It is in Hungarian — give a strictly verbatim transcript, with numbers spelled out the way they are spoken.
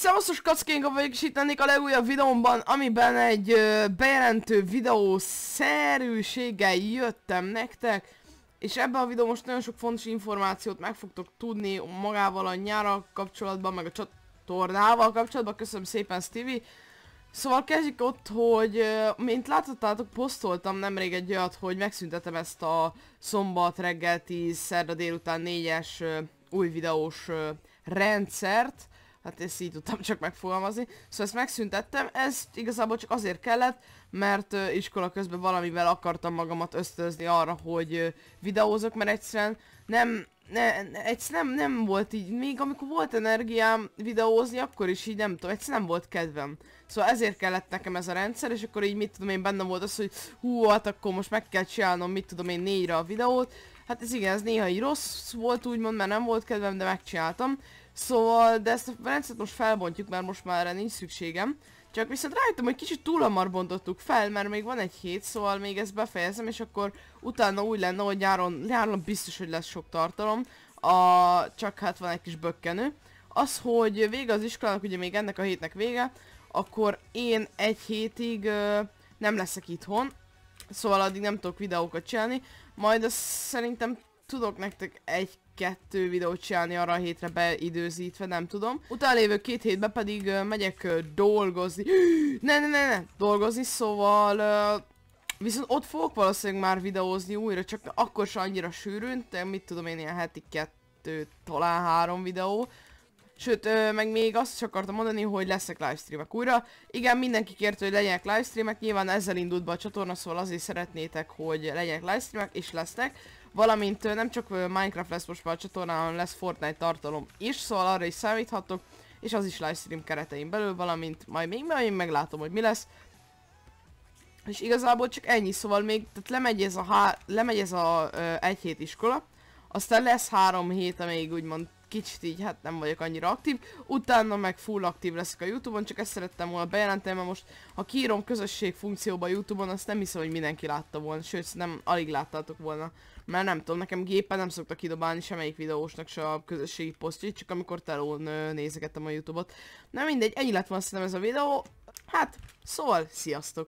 Szevasztos kackénk, vagyok, és itt lennék a legújabb videómban, amiben egy ö, bejelentő videó szerűséggel jöttem nektek. És ebben a videóban most nagyon sok fontos információt meg fogtok tudni magával a nyárral kapcsolatban, meg a csatornával kapcsolatban. Köszönöm szépen, Stevie. Szóval kezdjük ott, hogy ö, mint láthattátok, posztoltam nemrég egy olyat, hogy megszüntetem ezt a szombat reggel tíz, szerda délután négyes ö, új videós ö, rendszert. Hát ezt így tudtam csak megfogalmazni. Szóval ezt megszüntettem, ez igazából csak azért kellett, mert uh, iskola közben valamivel akartam magamat ösztönözni arra, hogy uh, videózok, mert egyszerűen nem, ne, ne, egyszerűen nem, nem volt így, még amikor volt energiám videózni, akkor is így nem tudom, egyszerűen nem volt kedvem. Szóval ezért kellett nekem ez a rendszer, és akkor így mit tudom én, bennem volt az, hogy hú, hát akkor most meg kell csinálnom, mit tudom én, négyre a videót. Hát ez igen, ez néha így rossz volt úgymond, mert nem volt kedvem, de megcsináltam. Szóval, de ezt a rendszert most felbontjuk, mert most már erre nincs szükségem. Csak viszont rájöttem, hogy kicsit túl hamar bontottuk fel, mert még van egy hét, szóval még ezt befejezem, és akkor utána úgy lenne, hogy nyáron, nyáron biztos, hogy lesz sok tartalom. A, csak hát van egy kis bökkenő. Az, hogy vége az iskolának, ugye még ennek a hétnek vége, akkor én egy hétig ö, nem leszek itthon. Szóval addig nem tudok videókat csinálni. Majd azt szerintem tudok nektek egy-kettő videót csinálni arra a hétre beidőzítve, nem tudom. Utána lévő két hétben pedig uh, megyek uh, dolgozni. ne, ne, ne, ne, dolgozni, szóval... Uh, viszont ott fogok valószínűleg már videózni újra, csak akkor sem annyira sűrűn, de mit tudom én, ilyen heti kettő, talán három videó. Sőt, ö, meg még azt is akartam mondani, hogy lesznek livestreamek újra. Igen, mindenki kérte, hogy legyenek livestreamek, nyilván ezzel indult be a csatorna, szóval azért szeretnétek, hogy legyenek livestreamek, és lesznek. Valamint ö, nem csak ö, Minecraft lesz most már a csatornán, hanem lesz Fortnite tartalom is, szóval arra is számíthatok. És az is livestream keretein belül, valamint majd még majd én meglátom, hogy mi lesz. És igazából csak ennyi, szóval még, tehát lemegy ez a, há lemegy ez a ö, egy hét iskola. Aztán lesz három hét, amíg úgymond kicsit így, hát nem vagyok annyira aktív, utána meg full aktív leszek a YouTube-on, csak ezt szerettem volna bejelenteni, mert most ha kiírom közösség funkcióba a YouTube-on, azt nem hiszem, hogy mindenki látta volna, sőt, nem alig láttátok volna, mert nem tudom, nekem gépen nem szoktak kidobálni semmelyik videósnak se a közösségi posztjait, csak amikor telón nézegettem a YouTube-ot. Na mindegy, ennyi lett volna szerintem ez a videó, hát, szóval, sziasztok!